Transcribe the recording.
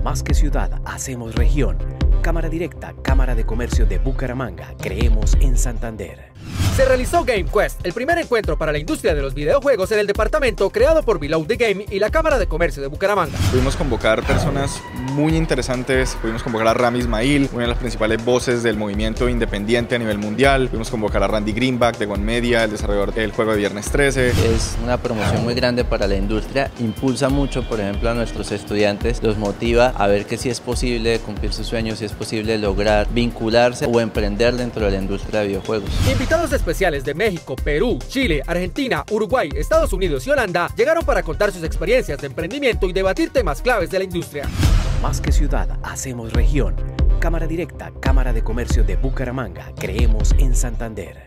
Más que ciudad, hacemos región. Cámara Directa, Cámara de Comercio de Bucaramanga. Creemos en Santander. Se realizó GameQuest, el primer encuentro para la industria de los videojuegos en el departamento creado por Below the Game y la Cámara de Comercio de Bucaramanga. Pudimos convocar personas muy interesantes, pudimos convocar a Rami Ismail, una de las principales voces del movimiento independiente a nivel mundial, pudimos convocar a Randy Greenback de One Media, el desarrollador del juego de Viernes 13. Es una promoción muy grande para la industria, impulsa mucho, por ejemplo, a nuestros estudiantes, los motiva a ver que sí es posible cumplir sus sueños, si es posible lograr vincularse o emprender dentro de la industria de videojuegos. Invitados especiales de México, Perú, Chile, Argentina, Uruguay, Estados Unidos y Holanda llegaron para contar sus experiencias de emprendimiento y debatir temas claves de la industria. Más que ciudad, hacemos región. Cámara Directa, Cámara de Comercio de Bucaramanga. Creemos en Santander.